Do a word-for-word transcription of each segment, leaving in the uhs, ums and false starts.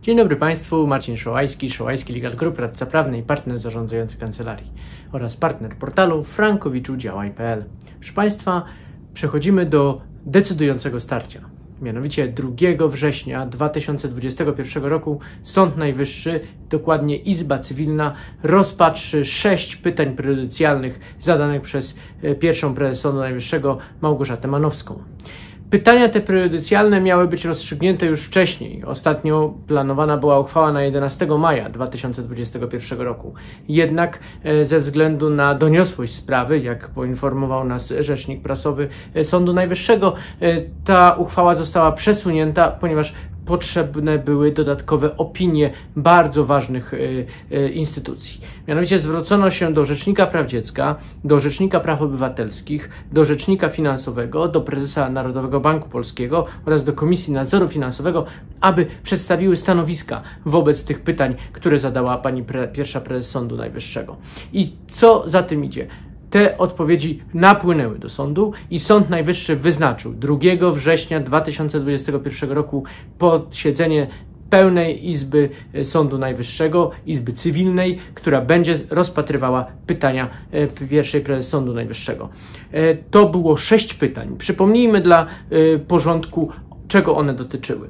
Dzień dobry Państwu, Marcin Szołajski, Szołajski Legal Group, radca prawny i partner zarządzający kancelarii oraz partner portalu frankowiczu działaj kropka p l. Proszę Państwa, przechodzimy do decydującego starcia. Mianowicie drugiego września dwa tysiące dwudziestego pierwszego roku Sąd Najwyższy, dokładnie Izba Cywilna, rozpatrzy sześć pytań prejudycjalnych zadanych przez pierwszą prezes Sądu Najwyższego Małgorzatę Manowską. Pytania te prejudycjalne miały być rozstrzygnięte już wcześniej. Ostatnio planowana była uchwała na jedenastego maja dwa tysiące dwudziestego pierwszego roku. Jednak ze względu na doniosłość sprawy, jak poinformował nas rzecznik prasowy Sądu Najwyższego, ta uchwała została przesunięta, ponieważ potrzebne były dodatkowe opinie bardzo ważnych y, y, instytucji. Mianowicie zwrócono się do Rzecznika Praw Dziecka, do Rzecznika Praw Obywatelskich, do Rzecznika Finansowego, do Prezesa Narodowego Banku Polskiego oraz do Komisji Nadzoru Finansowego, aby przedstawiły stanowiska wobec tych pytań, które zadała pani pre, pierwsza prezes Sądu Najwyższego. I co za tym idzie? Te odpowiedzi napłynęły do sądu i Sąd Najwyższy wyznaczył drugiego września dwa tysiące dwudziestego pierwszego roku posiedzenie pełnej Izby Sądu Najwyższego, Izby Cywilnej, która będzie rozpatrywała pytania pierwszej prezes Sądu Najwyższego. To było sześć pytań. Przypomnijmy dla porządku, czego one dotyczyły.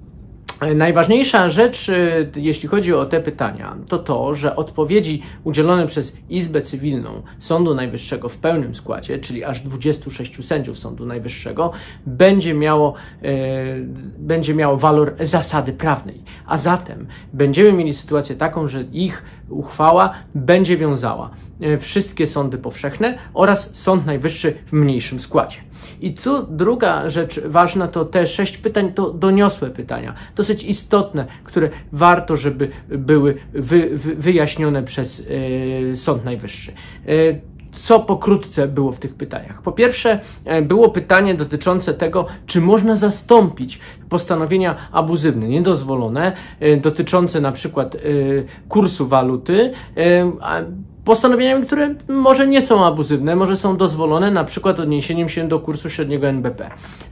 Najważniejsza rzecz, jeśli chodzi o te pytania, to to, że odpowiedzi udzielone przez Izbę Cywilną Sądu Najwyższego w pełnym składzie, czyli aż dwudziestu sześciu sędziów Sądu Najwyższego, będzie miało, e, będzie miało walor zasady prawnej. A zatem będziemy mieli sytuację taką, że ich uchwała będzie wiązała wszystkie sądy powszechne oraz Sąd Najwyższy w mniejszym składzie. I tu druga rzecz ważna, to te sześć pytań to doniosłe pytania, dosyć istotne, które warto, żeby były wy, wy, wyjaśnione przez yy, Sąd Najwyższy. Yy, Co pokrótce było w tych pytaniach? Po pierwsze, było pytanie dotyczące tego, czy można zastąpić postanowienia abuzywne, niedozwolone, dotyczące na przykład kursu waluty, postanowieniami, które może nie są abuzywne, może są dozwolone, na przykład odniesieniem się do kursu średniego N B P.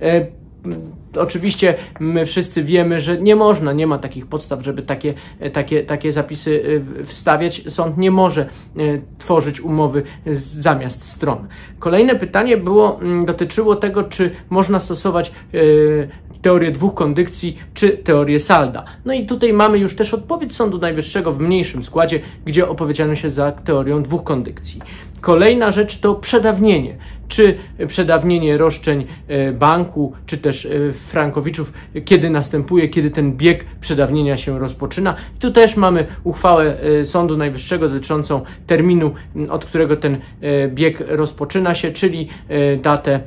Oczywiście my wszyscy wiemy, że nie można, nie ma takich podstaw, żeby takie, takie, takie zapisy wstawiać. Sąd nie może tworzyć umowy zamiast stron. Kolejne pytanie było, dotyczyło tego, czy można stosować teorię dwóch kondykcji, czy teorię salda. No i tutaj mamy już też odpowiedź Sądu Najwyższego w mniejszym składzie, gdzie opowiedziano się za teorią dwóch kondykcji. Kolejna rzecz to przedawnienie. Czy przedawnienie roszczeń banku, czy też frankowiczów, kiedy następuje, kiedy ten bieg przedawnienia się rozpoczyna. I tu też mamy uchwałę Sądu Najwyższego dotyczącą terminu, od którego ten bieg rozpoczyna się, czyli datę,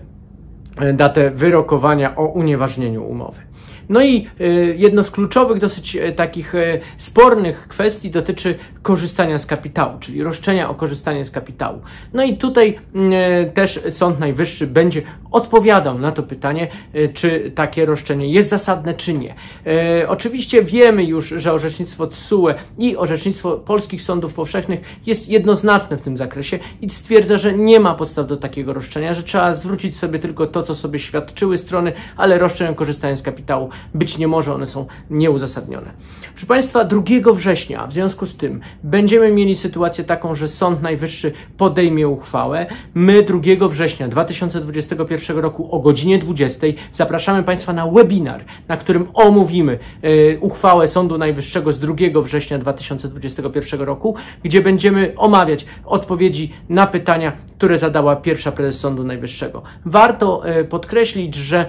datę wyrokowania o unieważnieniu umowy. No i jedno z kluczowych, dosyć takich spornych kwestii dotyczy korzystania z kapitału, czyli roszczenia o korzystanie z kapitału. No i tutaj też Sąd Najwyższy będzie odpowiadał na to pytanie, czy takie roszczenie jest zasadne, czy nie. Oczywiście wiemy już, że orzecznictwo T S U E i orzecznictwo polskich sądów powszechnych jest jednoznaczne w tym zakresie i stwierdza, że nie ma podstaw do takiego roszczenia, że trzeba zwrócić sobie tylko to, co sobie świadczyły strony, ale roszczeń o korzystanie z kapitału być nie może, one są nieuzasadnione. Proszę Państwa, drugiego września w związku z tym będziemy mieli sytuację taką, że Sąd Najwyższy podejmie uchwałę. My drugiego września dwa tysiące dwudziestego pierwszego roku o godzinie dwudziestej zapraszamy Państwa na webinar, na którym omówimy e, uchwałę Sądu Najwyższego z drugiego września dwa tysiące dwudziestego pierwszego roku, gdzie będziemy omawiać odpowiedzi na pytania, które zadała pierwsza prezes Sądu Najwyższego. Warto e, podkreślić, że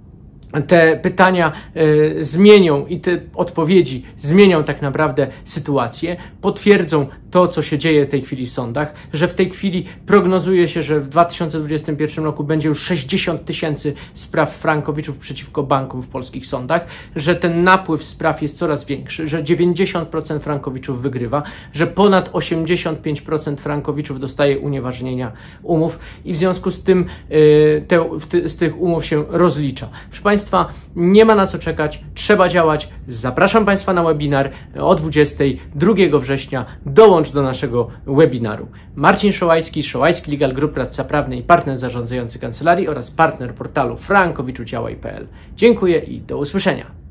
te pytania y, zmienią i te odpowiedzi zmienią tak naprawdę sytuację, potwierdzą to, co się dzieje w tej chwili w sądach, że w tej chwili prognozuje się, że w dwa tysiące dwudziestym pierwszym roku będzie już sześćdziesiąt tysięcy spraw frankowiczów przeciwko bankom w polskich sądach, że ten napływ spraw jest coraz większy, że dziewięćdziesiąt procent frankowiczów wygrywa, że ponad osiemdziesiąt pięć procent frankowiczów dostaje unieważnienia umów i w związku z tym y, te, te, z tych umów się rozlicza. Proszę Państwa, nie ma na co czekać, trzeba działać. Zapraszam Państwa na webinar o dwudziestej drugiego września. Dołącz do naszego webinaru. Marcin Szołajski, Szołajski Legal Group, radca prawny i partner zarządzający kancelarii oraz partner portalu frankowiczu działaj kropka p l. Dziękuję i do usłyszenia.